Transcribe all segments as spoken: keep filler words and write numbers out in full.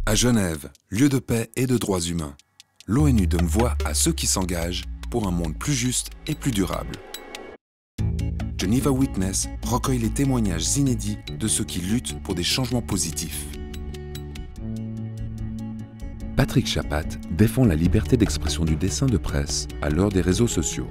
À Genève, lieu de paix et de droits humains, l'ONU donne voix à ceux qui s'engagent pour un monde plus juste et plus durable. Geneva Witness recueille les témoignages inédits de ceux qui luttent pour des changements positifs. Patrick Chapat défend la liberté d'expression du dessin de presse à l'heure des réseaux sociaux.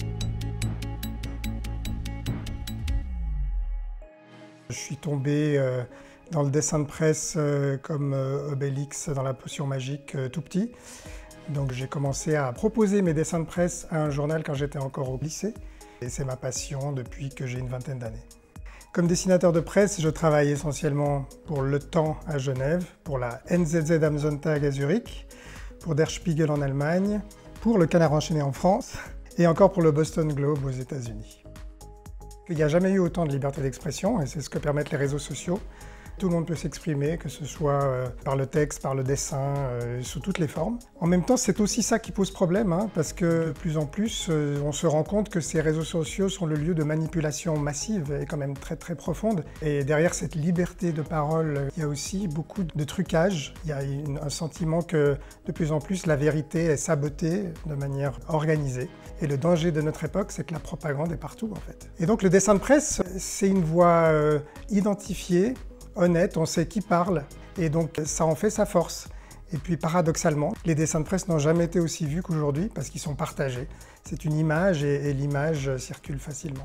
Je suis tombé euh, dans le dessin de presse euh, comme euh, Obélix dans la potion magique euh, tout petit. Donc j'ai commencé à proposer mes dessins de presse à un journal quand j'étais encore au lycée. Et c'est ma passion depuis que j'ai une vingtaine d'années. Comme dessinateur de presse, je travaille essentiellement pour Le Temps à Genève, pour la N Z Z am Sonntag à Zurich, pour Der Spiegel en Allemagne, pour Le Canard enchaîné en France et encore pour le Boston Globe aux États-Unis. Il n'y a jamais eu autant de liberté d'expression et c'est ce que permettent les réseaux sociaux. Tout le monde peut s'exprimer, que ce soit euh, par le texte, par le dessin, euh, sous toutes les formes. En même temps, c'est aussi ça qui pose problème, hein, parce que de plus en plus, euh, on se rend compte que ces réseaux sociaux sont le lieu de manipulation massive et quand même très très profonde. Et derrière cette liberté de parole, il y a aussi beaucoup de trucage. Il y a une, un sentiment que de plus en plus la vérité est sabotée de manière organisée. Et le danger de notre époque, c'est que la propagande est partout en fait. Et donc le dessin de presse, c'est une voie euh, identifiée, honnête, on sait qui parle, et donc ça en fait sa force. Et puis paradoxalement, les dessins de presse n'ont jamais été aussi vus qu'aujourd'hui parce qu'ils sont partagés. C'est une image et, et l'image circule facilement.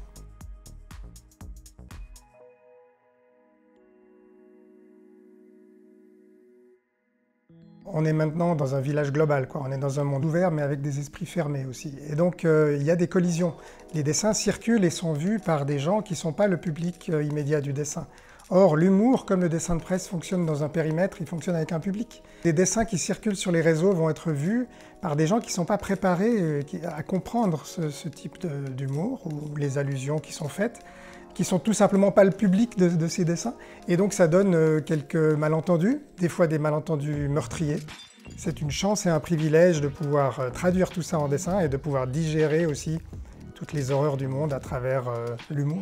On est maintenant dans un village global, quoi. On est dans un monde ouvert mais avec des esprits fermés aussi. Et donc euh, il y a des collisions. Les dessins circulent et sont vus par des gens qui ne sont pas le public euh, immédiat du dessin. Or, l'humour, comme le dessin de presse, fonctionne dans un périmètre, il fonctionne avec un public. Les dessins qui circulent sur les réseaux vont être vus par des gens qui ne sont pas préparés à comprendre ce, ce type d'humour ou les allusions qui sont faites, qui sont tout simplement pas le public de, de ces dessins. Et donc ça donne quelques malentendus, des fois des malentendus meurtriers. C'est une chance et un privilège de pouvoir traduire tout ça en dessin et de pouvoir digérer aussi toutes les horreurs du monde à travers euh, l'humour.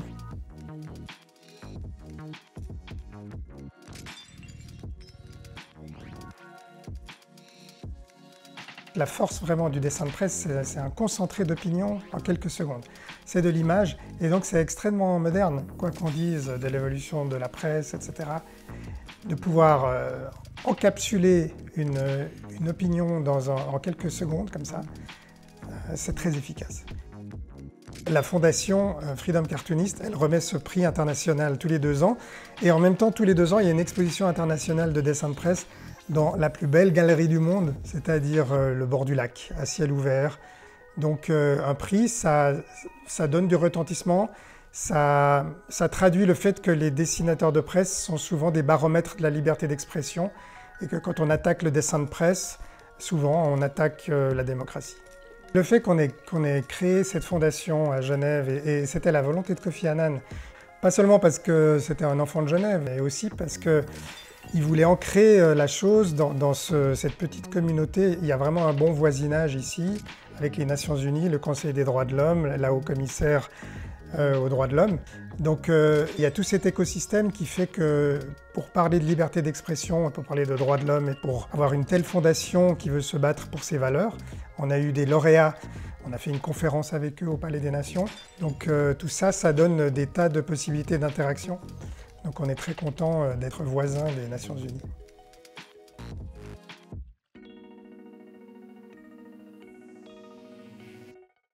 La force vraiment du dessin de presse, c'est un concentré d'opinion en quelques secondes. C'est de l'image et donc c'est extrêmement moderne, quoi qu'on dise de l'évolution de la presse, et cetera. De pouvoir euh, encapsuler une, une opinion dans un, en quelques secondes comme ça, euh, c'est très efficace. La fondation Freedom Cartoonist, elle remet ce prix international tous les deux ans et en même temps tous les deux ans il y a une exposition internationale de dessin de presse dans la plus belle galerie du monde, c'est-à-dire euh, le bord du lac, à ciel ouvert. Donc euh, un prix, ça, ça donne du retentissement, ça, ça traduit le fait que les dessinateurs de presse sont souvent des baromètres de la liberté d'expression et que quand on attaque le dessin de presse, souvent on attaque euh, la démocratie. Le fait qu'on ait, qu'on ait créé cette fondation à Genève, et, et c'était la volonté de Kofi Annan, pas seulement parce que c'était un enfant de Genève, mais aussi parce que il voulait ancrer la chose dans, dans ce, cette petite communauté. Il y a vraiment un bon voisinage ici, avec les Nations Unies, le Conseil des droits de l'homme, la haut-commissaire euh, aux droits de l'homme. Donc euh, il y a tout cet écosystème qui fait que pour parler de liberté d'expression, pour parler de droits de l'homme et pour avoir une telle fondation qui veut se battre pour ses valeurs, on a eu des lauréats, on a fait une conférence avec eux au Palais des Nations. Donc euh, tout ça, ça donne des tas de possibilités d'interaction. Donc on est très content d'être voisins des Nations Unies.